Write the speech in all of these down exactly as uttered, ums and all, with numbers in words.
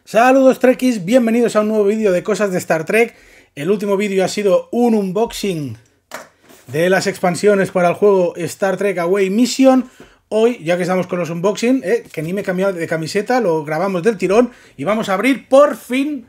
Saludos Trekkies, bienvenidos a un nuevo vídeo de cosas de Star Trek. El último vídeo ha sido un unboxing de las expansiones para el juego Star Trek Away Mission. Hoy, ya que estamos con los unboxing, eh, que ni me he cambiado de camiseta, lo grabamos del tirón y vamos a abrir por fin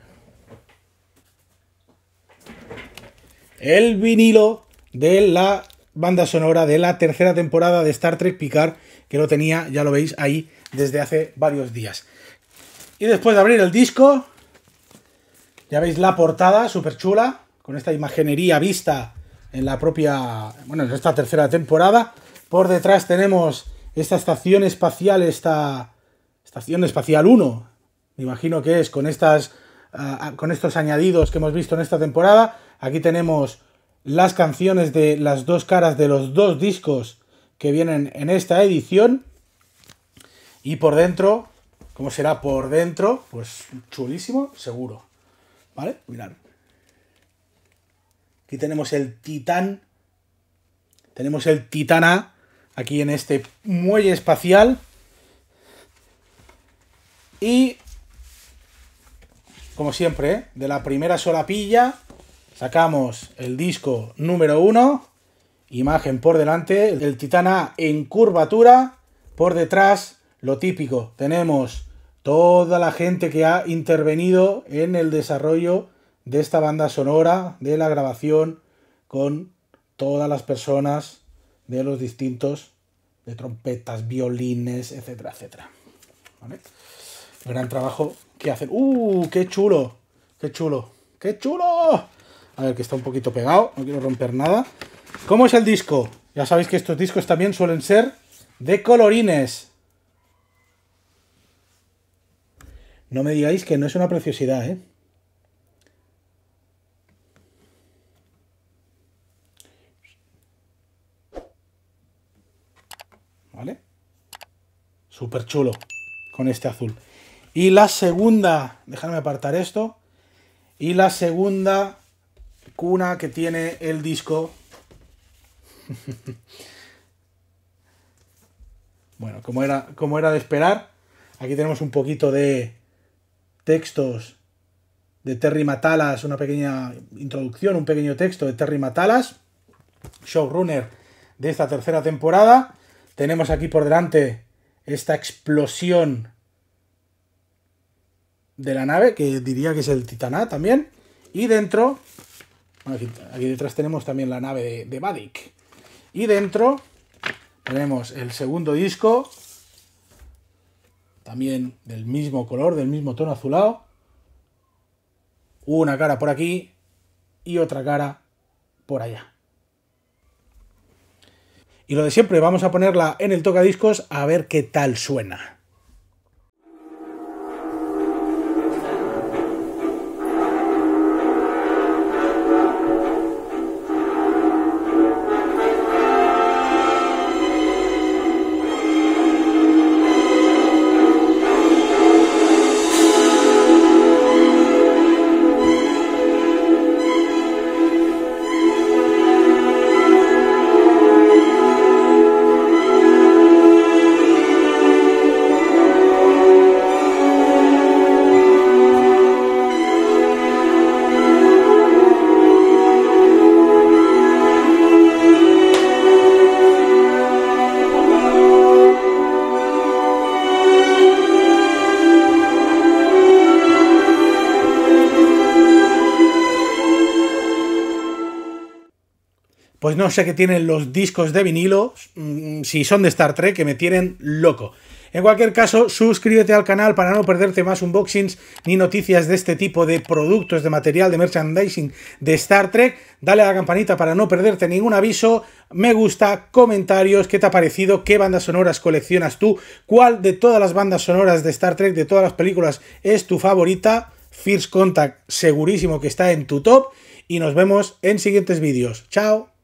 el vinilo de la banda sonora de la tercera temporada de Star Trek Picard, que lo tenía, ya lo veis, ahí desde hace varios días. Y después de abrir el disco, ya veis la portada súper chula, con esta imaginería vista en la propia, bueno, en esta tercera temporada. Por detrás tenemos esta estación espacial, esta estación espacial uno, me imagino que es, con estas, uh, con estos añadidos que hemos visto en esta temporada. Aquí tenemos las canciones de las dos caras de los dos discos que vienen en esta edición. Y por dentro, ¿cómo será por dentro? Pues chulísimo, seguro. ¿Vale? Mirad. Aquí tenemos el Titán. Tenemos el Titán A aquí en este muelle espacial. Y, como siempre, ¿eh? de la primera solapilla sacamos el disco número uno. Imagen por delante. El Titán A en curvatura. Por detrás, lo típico. Tenemos toda la gente que ha intervenido en el desarrollo de esta banda sonora, de la grabación, con todas las personas de los distintos, de trompetas, violines, etcétera, etcétera. ¿Vale? Gran trabajo que hacen. ¡Uh! ¡Qué chulo! ¡Qué chulo! ¡Qué chulo! A ver, que está un poquito pegado, no quiero romper nada. ¿Cómo es el disco? Ya sabéis que estos discos también suelen ser de colorines. No me digáis que no es una preciosidad, ¿eh? ¿Vale? Súper chulo con este azul. Y la segunda, dejadme apartar esto. Y la segunda cuna que tiene el disco. Bueno, como era, como era de esperar, aquí tenemos un poquito de textos de Terry Matalas, una pequeña introducción, un pequeño texto de Terry Matalas, showrunner de esta tercera temporada. Tenemos aquí por delante esta explosión de la nave, que diría que es el Titán A también. Y dentro, aquí, aquí detrás tenemos también la nave de, de Vadic. Y dentro tenemos el segundo disco, también del mismo color, del mismo tono azulado. Una cara por aquí y otra cara por allá. Y lo de siempre, vamos a ponerla en el tocadiscos a ver qué tal suena. Pues no sé qué tienen los discos de vinilo, mmm, si son de Star Trek, que me tienen loco. En cualquier caso, suscríbete al canal para no perderte más unboxings ni noticias de este tipo de productos, de material, de merchandising de Star Trek. Dale a la campanita para no perderte ningún aviso. Me gusta, comentarios, qué te ha parecido, qué bandas sonoras coleccionas tú, cuál de todas las bandas sonoras de Star Trek, de todas las películas, es tu favorita. First Contact segurísimo que está en tu top. Y nos vemos en siguientes vídeos. ¡Chao!